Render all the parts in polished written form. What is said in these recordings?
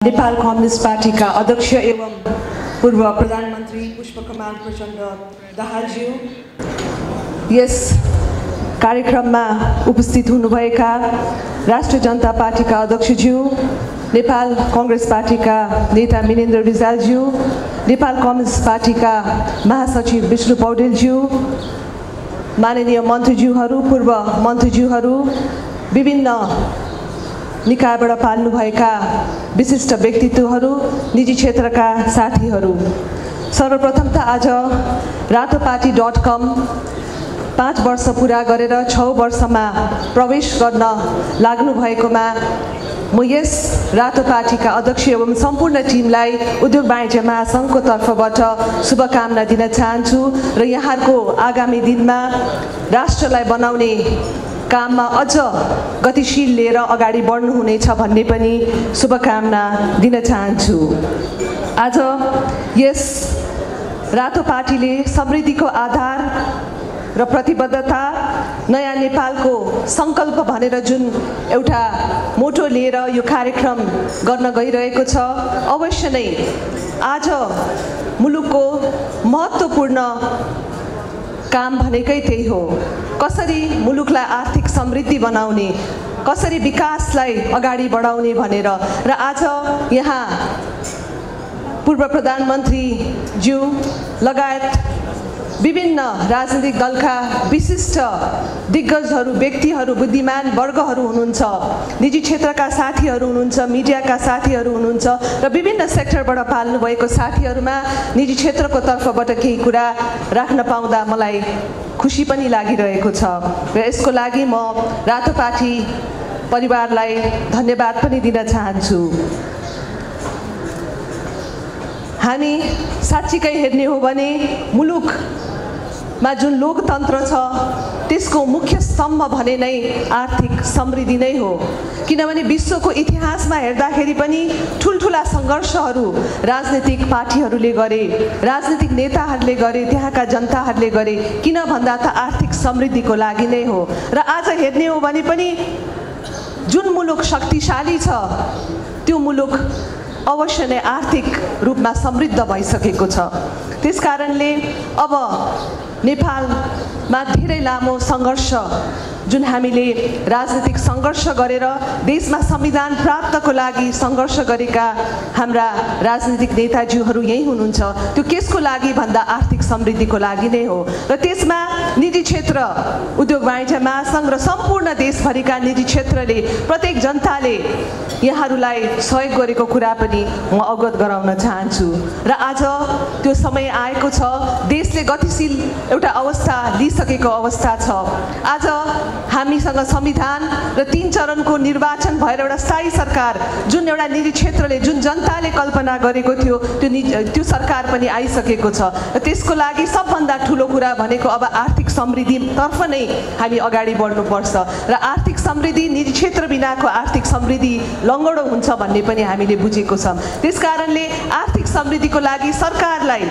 Nepal communist पार्टीका अध्यक्ष एवं पूर्व प्रधानमन्त्री पुष्पकमल प्रचण्ड दाहालज्यू, यस कार्यक्रममा उपस्थित हुनुभएका राष्ट्रिय जनता पार्टीका अध्यक्षज्यू, नेपाल कांग्रेस पार्टीका नेता मिनेन्द्र रिजालज्यू, नेपाल कम्युनिस्ट पार्टीका महासचिव विष्णु पौडेलज्यू, माननीय मन्त्रीज्यूहरू, पूर्व मन्त्रीज्यूहरू, विभिन्न निकायबाट पाल्नुभएका विशिष्ट व्यक्तित्वहरू, निजी क्षेत्रका साथीहरू, सर्वप्रथम त आज रातोपार्टी.com 5 वर्ष पुरा गरेर 6 वर्षमा प्रवेश गर्न लाग्नु भएकोमा म यस रातोपार्टीका अध्यक्ष एवं सम्पूर्ण टिमलाई उद्योग वाणिज्य महासङ्घको तर्फबाट शुभकामना दिन चाहन्छु र यहाँहरूको आगामी दिनमा राष्ट्रलाई बनाउने काममा अझ गतिशील लिएर अगाडि बढ्नुहुनेछ भन्ने पनि शुभकामना दिन चाहन्छु। आज यस रातो पार्टीले समृद्धिको आधार र प्रतिबद्धता, नयाँ नेपालको सङ्कल्प भनेर जुन एउटा मोटो लिएर यो कार्यक्रम गर्न गइरहेको छ, अवश्य नै आज मुलुकको महत्त्वपूर्ण काम भनेकै त्यही हो। कसरी मुलुकलाई आर्थिक समृद्धि बनाउने, कसरी विकासलाई अगाडि बढाउने भनेर र आज यहाँ पूर्व प्रधानमन्त्री ज्यू लगायत विभिन्न राजनीतिक दलका विशिष्ट दिग्गजहरू, व्यक्तिहरू, बुद्धिमान वर्गहरू हुनुहुन्छ, निजी क्षेत्रका साथीहरू हुनुहुन्छ, मिडियाका साथीहरू हुनुहुन्छ र विभिन्न सेक्टरबाट पाल्नुभएको साथीहरूमा निजी क्षेत्रको तर्फबाट केही कुरा राख्न पाउँदा मलाई खुसी पनि लागिरहेको छ र यसको लागि म रातो पार्टी परिवारलाई धन्यवाद पनि दिन चाहन्छु। हामी साँच्चीकै हेर्ने हो भने मुलुकमा जुन लोकतन्त्र छ त्यसको मुख्य स्तम्भ भने नै आर्थिक समृद्धि नै हो। किनभने विश्वको इतिहासमा हेर्दाखेरि पनि ठुल्ठुला सङ्घर्षहरू राजनीतिक पार्टीहरूले गरे, राजनीतिक नेताहरूले गरे, त्यहाँका जनताहरूले गरे, किन भन्दा त आर्थिक समृद्धिको लागि नै हो। र आज हेर्ने हो भने पनि जुन मुलुक शक्तिशाली छ त्यो मुलुक अवश्य नै आर्थिक रूपमा समृद्ध भइसकेको छ। त्यसकारणले अब नेपालमा धेरै लामो सङ्घर्ष जुन हामीले राजनीतिक सङ्घर्ष गरेर देशमा संविधान प्राप्तको लागि सङ्घर्ष गरेका हाम्रा राजनीतिक नेताज्यूहरू यही हुनुहुन्छ, त्यो केसको लागि भन्दा आर्थिक समृद्धिको लागि नै हो। र त्यसमा निजी क्षेत्र, उद्योग वाणिज्य महासङ्घ र सम्पूर्ण देशभरिका निजी क्षेत्रले, प्रत्येक जनताले यहाँहरूलाई सहयोग गरेको कुरा पनि म अवगत गराउन चाहन्छु। र आज त्यो समय आएको छ, देशले गतिशील एउटा अवस्था लिइसकेको अवस्था छ। आज हामीसँग संविधान र 3 चरणको निर्वाचन भएर एउटा स्थायी सरकार, जुन एउटा निजी क्षेत्रले, जुन जनताले कल्पना गरेको थियो त्यो सरकार पनि आइसकेको छ। र त्यसको लागि सबभन्दा ठुलो कुरा भनेको अब आर्थिक समृद्धितर्फ नै हामी अगाडि बढ्नुपर्छ र आर्थिक समृद्धि, निजी क्षेत्र बिनाको आर्थिक समृद्धि लङ्गडो हुन्छ भन्ने पनि हामीले बुझेको छौँ। त्यसकारणले आर्थिक समृद्धिको लागि सरकारलाई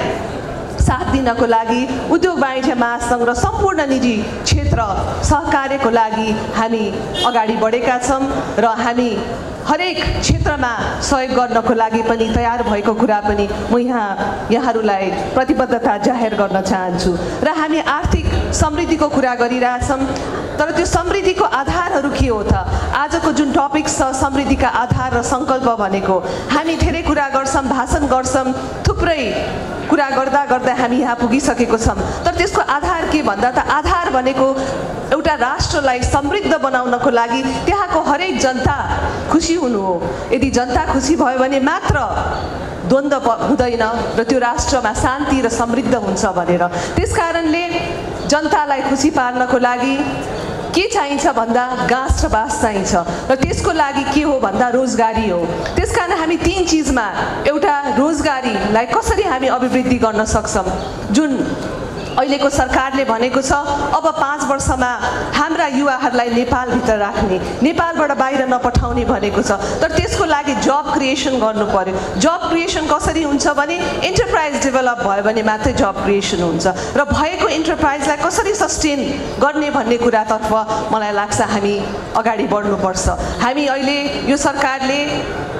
साथ दिनको लागि उद्योग वाणिज्य महासङ्घ र सम्पूर्ण निजी क्षेत्र सहकार्यको लागि हामी अगाडि बढेका छौँ र हामी हरेक क्षेत्रमा सहयोग गर्नको लागि पनि तयार भएको कुरा पनि म यहाँहरूलाई प्रतिबद्धता जाहेर गर्न चाहन्छु। र हामी आर्थिक समृद्धिको कुरा गरिरहेछौँ, तर त्यो समृद्धिको आधारहरू के हो त? आजको जुन टपिक छ समृद्धिका आधार र सङ्कल्प भनेको, हामी धेरै कुरा गर्छौँ, भाषण गर्छौँ, थुप्रै कुरा गर्दा गर्दा हामी यहाँ पुगिसकेको छौँ, तर त्यसको आधार के भन्दा त आधार भनेको एउटा राष्ट्रलाई समृद्ध बनाउनको लागि त्यहाँको हरेक जनता खुसी हुनु हो। यदि जनता खुसी भयो भने मात्र द्वन्द्व हुँदैन र त्यो राष्ट्रमा शान्ति र समृद्ध हुन्छ भनेर। त्यसकारणले जनतालाई खुसी पार्नको लागि के चाहिन्छ भन्दा गाँस र बास चाहिन्छ र त्यसको लागि के हो भन्दा रोजगारी हो। त्यसकारण हामी 3 चिजमा, एउटा रोजगारीलाई कसरी हामी अभिवृद्धि गर्न सक्छौँ, जुन अहिलेको सरकारले भनेको छ अब 5 वर्षमा हाम्रा युवाहरूलाई नेपालभित्र राख्ने, नेपालबाट बाहिर नपठाउने भनेको छ। तर त्यसको लागि जब क्रिएसन गर्नु पर्यो। जब क्रिएसन कसरी हुन्छ भने एन्टरप्राइज डेभलप भयो भने मात्रै जब क्रिएसन हुन्छ र भएको एन्टरप्राइजलाई कसरी सस्टेन गर्ने भन्ने कुरातर्फ मलाई लाग्छ हामी अगाडि बढ्नुपर्छ। हामी अहिले यो सरकारले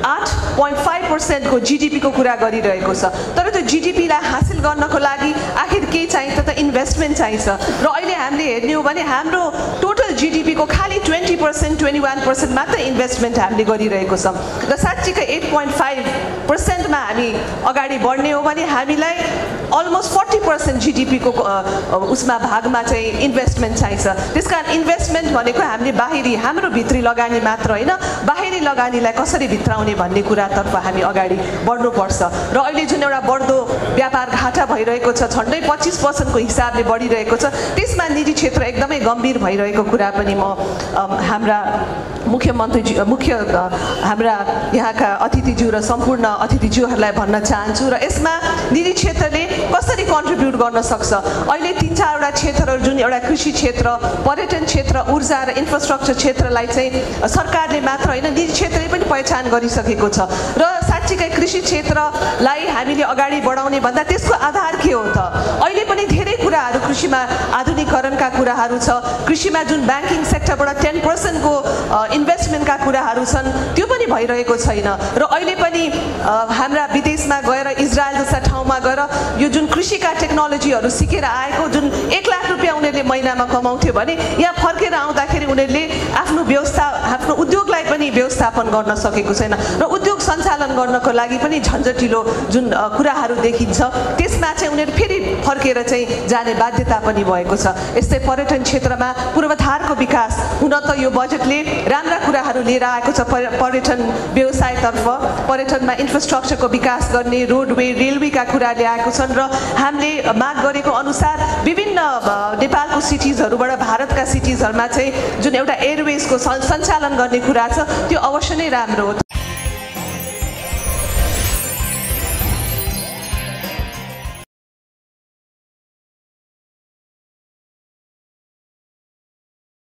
8.5% को GDP को कुरा गरिरहेको छ। तर त्यो GDP लाई हासिल गर्नको लागि आखिर के चाहिन्छ त इन्भेस्टमेन्ट चाहिन्छ। र अहिले हामीले हेर्ने हो भने हाम्रो टोटल GDP को खाली 20% 21% मात्र इन्भेस्टमेन्ट हामीले गरिरहेको छौं। र साच्चीकै 8.5% मा हामी अगाडि बढ्ने हो भने हामीलाई अलमोस्ट 40% GDP को उसमा भागमा चाहिँ इन्भेस्टमेन्ट चाहिन्छ। त्यसकारण इन्भेस्टमेन्ट भनेको हामीले बाहिरी हाम्रो भित्री लगानी मात्र हैन, बाहिरी लगानीलाई कसरी भित्राउने भन्ने कुरातर्फ हामी अगाडि बढ्नुपर्छ। र अहिले जुन एउटा बढ्दो व्यापार घाटा भइरहेको छ, झन्डै 25% को हिसाबले बढिरहेको छ, त्यसमा निजी क्षेत्र एकदमै गम्भीर भइरहेको कुरा पनि म हाम्रा मुख्यमन्त्री हाम्रा यहाँका अतिथिज्यू र सम्पूर्ण अतिथिज्यूहरूलाई भन्न चाहन्छु। र यसमा निजी क्षेत्रले कसरी कन्ट्रिब्युट गर्न सक्छ। अहिले 3-4 वटा क्षेत्रहरू जुन एउटा कृषि क्षेत्र, पर्यटन क्षेत्र, ऊर्जा र इन्फ्रास्ट्रक्चर क्षेत्रलाई चाहिँ सरकारले मात्र हैन निजी क्षेत्रले पनि पहिचान गरिसकेको छ। र साच्चीकै कृषि क्षेत्रलाई हामीले अगाडि बढाउने भन्दा त्यसको आधार के हो त? अहिले पनि धेरै कुराहरू कृषिमा आधुनिकीकरणका कुराहरू छ। कृषिमा जुन ब्याङ्किङ सेक्टरबाट 10% को इन्भेस्टमेन्टका कुराहरू छन् त्यो पनि भइरहेको छैन। र अहिले पनि हाम्रा विदेशमा गएर इजरायल जस्ता ठाउँमा गएर यो जुन कृषिका टेक्नोलोजीहरू सिकेर आएको जुन 1 लाख रुपैयाँ उनीहरूले महिनामा कमाउँथ्यो भने यहाँ फर्केर आउँदाखेरि उनीहरूले आफ्नो उद्योगलाई पनि व्यवस्थापन गर्न सकेको छैन। र उद्योग सञ्चालन गर्नको लागि पनि झन्झटिलो जुन कुराहरू देखिन्छ त्यसमा चाहिँ उनीहरू फेरि फर्केर चाहिँ जाने बाध्यता पनि भएको छ। यस्तै पर्यटन क्षेत्रमा पूर्वाधारको विकास हुन त यो बजेटले राम्रा कुराहरू लिएर आएको छ। पर्यटन व्यवसायतर्फ पर्यटनमा इन्फ्रास्ट्रक्चरको विकास गर्ने, रोडवे, रेलवेका कुरा ल्याएको छन्। र हामीले माग गरेको अनुसार विभिन्न नेपालको सिटिजहरूबाट भारतका सिटिजहरूमा चाहिँ जुन एउटा एयरवेजको सञ्चालन गर्ने कुरा छ त्यो अवश्य नै राम्रो हो।